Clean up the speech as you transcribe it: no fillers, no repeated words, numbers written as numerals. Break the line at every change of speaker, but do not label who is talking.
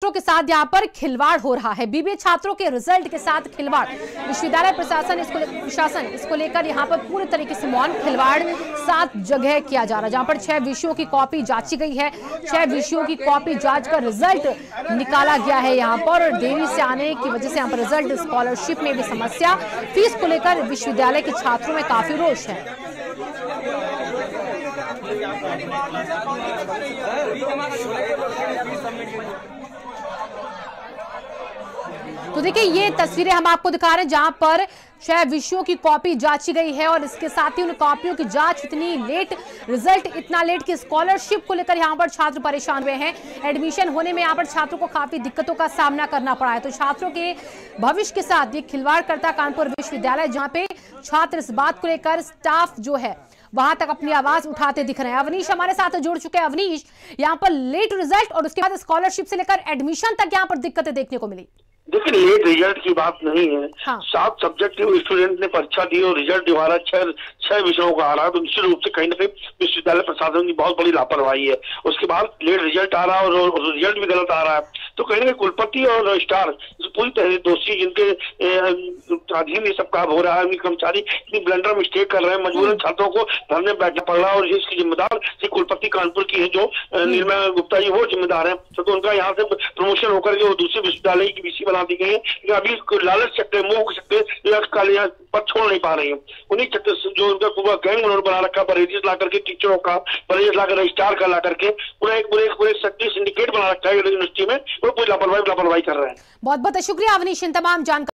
छात्रों के साथ यहाँ पर खिलवाड़ हो रहा है। बीबीए छात्रों के रिजल्ट के साथ खिलवाड़। विश्वविद्यालय प्रशासन इसको लेकर यहाँ पर पूरे तरीके से मौन। खिलवाड़ 7 जगह किया जा रहा है, जहाँ पर 6 विषयों की कॉपी जांची गई है। 6 विषयों की कॉपी जांच कर रिजल्ट निकाला गया है यहाँ पर, और देरी से आने की वजह से यहाँ पर रिजल्ट, स्कॉलरशिप में भी समस्या, फीस को लेकर विश्वविद्यालय के छात्रों में काफी रोष है। तो देखिए, ये तस्वीरें हम आपको दिखा रहे हैं जहां पर 6 विषयों की कॉपी जांची गई है, और इसके साथ ही उन कॉपियों की जांच इतनी लेट, रिजल्ट इतना लेट कि स्कॉलरशिप को लेकर यहां पर छात्र परेशान हुए हैं। एडमिशन होने में यहां पर छात्रों को काफी दिक्कतों का सामना करना पड़ा है। तो छात्रों के भविष्य के साथ ये खिलवाड़ करता कानपुर विश्वविद्यालय, जहां पे छात्र इस बात को लेकर, स्टाफ जो है वहां तक अपनी आवाज उठाते दिख रहे हैं। अवनीश हमारे साथ जुड़ चुके हैं। अवनीश, यहाँ पर लेट रिजल्ट और उसके बाद स्कॉलरशिप से लेकर एडमिशन तक यहाँ पर दिक्कतें देखने को मिली।
देखिए, लेट रिजल्ट की बात नहीं है।
हाँ।
7 सब्जेक्ट के स्टूडेंट ने परीक्षा दी और रिजल्ट हमारा 6 विषयों का आ रहा है, तो निश्चित रूप से कहीं ना कहीं विश्वविद्यालय प्रशासन की बहुत बड़ी लापरवाही है। उसके बाद लेट रिजल्ट आ रहा है और रिजल्ट भी गलत आ रहा है, तो कहीं ना कहीं कुलपति और स्टार पूरी तरह दोषी, जिनके अधीन ये सब काम हो रहा है, उनके कर्मचारी इतनी ब्लंडर मिस्टेक कर रहे हैं, मजबूरन छात्रों को घर में बैठना पड़ रहा है। और इसकी जिम्मेदार कुलपति कानपुर की है, जो निर्मल गुप्ता जी, वो जिम्मेदार है। तो उनका यहाँ से प्रमोशन होकर के वो दूसरे विश्वविद्यालय की बीसी बना दी गई है, लेकिन अभी लालच चक्कर, मोह के चक्कर पद छोड़ नहीं पा रही है। उन्हीं चक्कर जो उनका पूरा गैंग उन्होंने बना रखा, परहेज ला करके टीचरों का, परहेज ला कर रजिस्ट्रार का ला करके पूरे शक्ति सिंडिकेट बना रखा है यूनिवर्सिटी में, वो कोई लापरवाही कर रहे हैं।
बहुत बहुत शुक्रिया अवनीश इन तमाम जानकारी।